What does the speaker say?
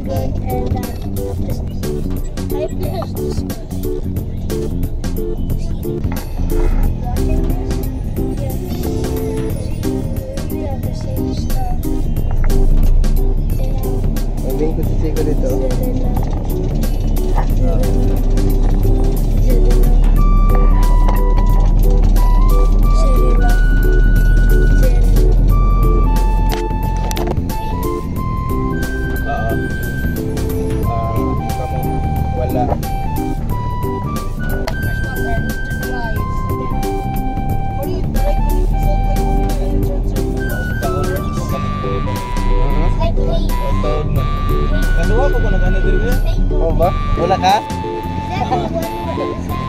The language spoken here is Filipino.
good and just I pressed this guy. Watching this? Yeah. We have the same stuff. Sabihin ko si Chico dito. Wala. Kaduha ko kung nag-ano din niya? Oo ba? Wala ka?